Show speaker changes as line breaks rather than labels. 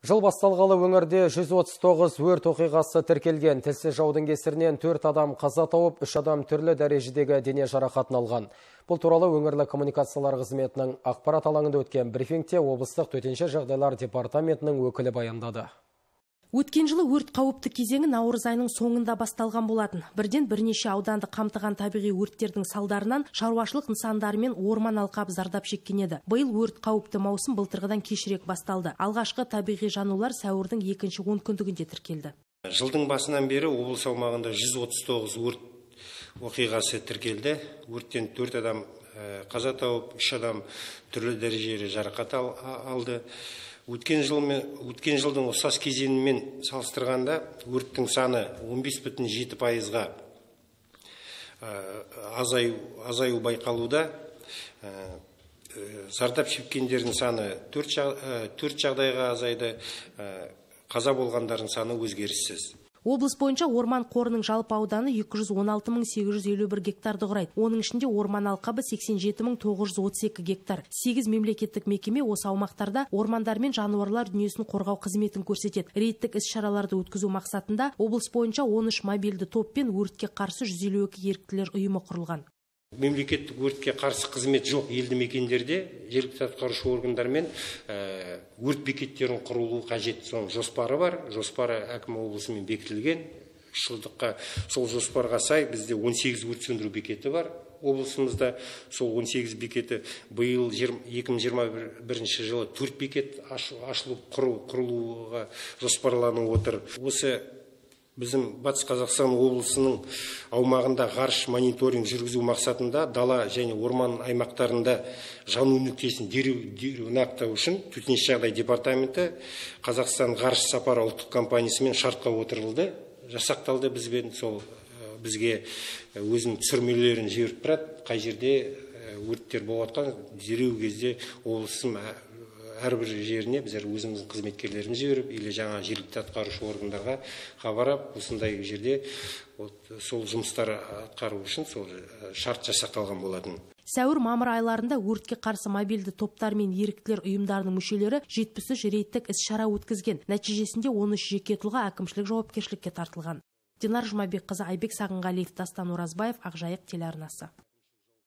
Жыл басталғалы өңірде 139 өрт оқиғасы тіркелген. Тілсіз жаудың кесірінен 4 адам қаза тауып, 3 адам түрлі дәрежедегі дене жарақатын алған. Бұл туралы өңірлік коммуникациялар қызметінің ақпарат алаңында өткен брифингте облыстық төтенше жағдайлар департаментінің өкілі баяндады.
Өткен жылы өрт қауіпті кезеңі наурыз айының соңында басталған болатын. Бірден бірнеше ауданды қамтыған табиғи өрттердің салдарынан шаруашылық нысандары мен орман алқабы зардап шеккен еді. Биыл өрт қауіпті маусым былтырғыдан кешірек басталды. Алғашқы табиғи жанулар сәуірдің екінші онкүндігінде тіркелді.
Жылдың басынан бері облыс аумағында 139 өрт оқиғасы тіркелді. Өрттен 4 адам қаза тауып, 3 адам түрлі дәрежелі жарақат алды. Өткен жылдың ұқсас кезеңімен салыстырғанда өрттің саны 15,7%-ға азаю байқалуда. Зардап шеккендердің саны 4 жағдайға азайды, қаза болғандардың саны өзгеріссіз.
Облыс бойынша орман қорының жалпы ауданы 216.851 гектарды құрайды. Оның ішінде орман алқабы 87.932 гектар. 8 мемлекеттік мекеме осы аумақтарда ормандар мен жануарлар дүниесін қорғау қызметін көрсетеді. Рейдтік іс-шараларды өткізу мақсатында облыс бойынша 13 мобильді топ пен өртке қарсы 152 еріктілер ұйымы құрылған.
Мемлекеттік өртке қарсы қызмет жоқ елді мекендерде жергілікті атқарушы органдармен өрт бекеттерін құрылу қажет. Соның жоспары бар. Жоспары әкім облысымен бекітілген. 3 жылдыққа сол жоспарға сай бізде 18 өрт сөндіру бекеті бар. Облысымызда сол 18 бекеті биыл 2021 жылы 4 бекет ашылып құрылуға жоспарланып отыр. Осы біздің Батыс Қазақстан облысының аумағында ғарыш мониторинг жүргізу мақсатында дала және орман аймақтарында жану нүктесін дереу нақтылау үшін төтенше жағдай департаменті Қазақстан ғарыш сапары ұлттық компаниясымен шартқа отырылды. Жасақталды бізге өзінің түсірмелерін жіберіп тұрады. Қай жерде өрттер болып жатқан дереу кезде облысым әрбір жеріне біздер өзіміздің қызметкерлеріміз жіберіп, или жаңа жергілікті атқарушы органдарға хабарлап, осындай жерде сол жұмыстар атқару үшін сол шарт жасақталған болатын.
Сәуір-мамыр айларында өртке қарсы мобильді топтар мен еріктілер ұйымдарының мүшелері 73 рейдтік іс-шара өткізген. Нәтижесінде 13 жеке тұлға әкімшілік жауапкершілікке тартылған. Динар Жұмабекқызы, Айбек Сағынғалиев, Дастан Оразбаев, Ақжайық телеарнасы.